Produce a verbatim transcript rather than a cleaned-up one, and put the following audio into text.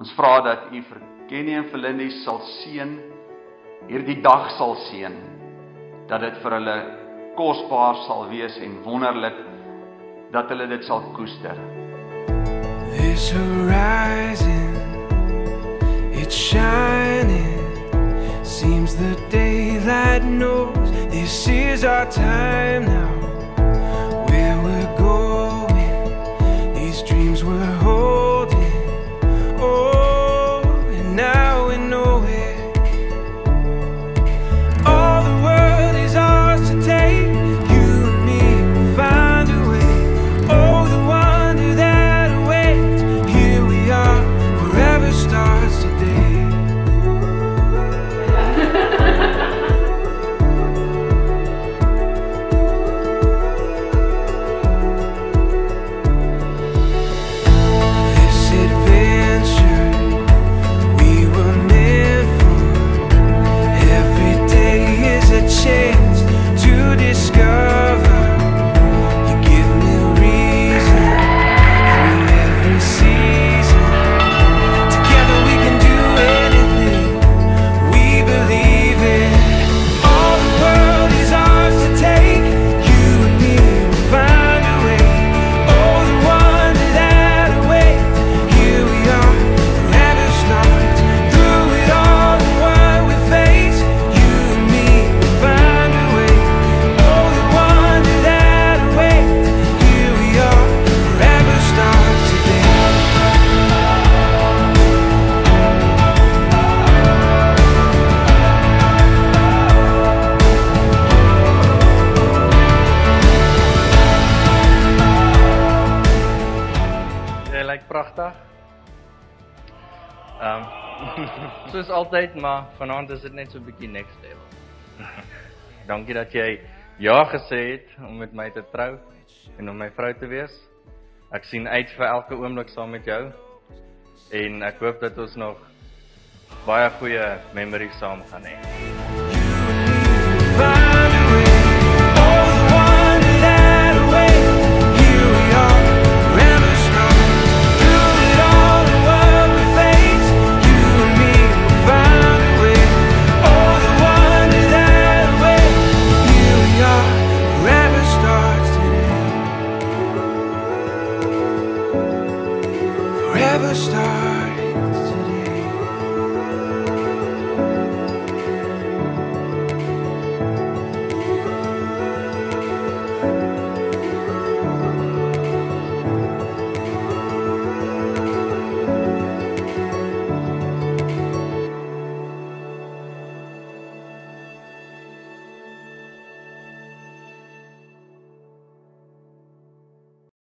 Ons vra dat U vir Kenny en vir Lindy sal seën, hierdie dag sal seën, dat dit vir hulle kosbaar sal wees en wonderlik, dat hulle dit sal koester. This horizon, it's shining, seems the daylight knows this is our time now. Where we're going, these dreams we're holding, oh, and now we know it. All the world is ours to take, you and me will find a way. Oh, the wonder that awaits, here we are, forever starts today. Pragtig. Um, soos altyd, maar vanaand is dit net so 'n bietjie next level. Dankie dat jy ja gesê het om met my te trou en om my vrou te wees. Ek sien uit vir elke oomblik saam met jou en ek hoop dat ons nog baie goeie memories saam gaan hê. Forever stars.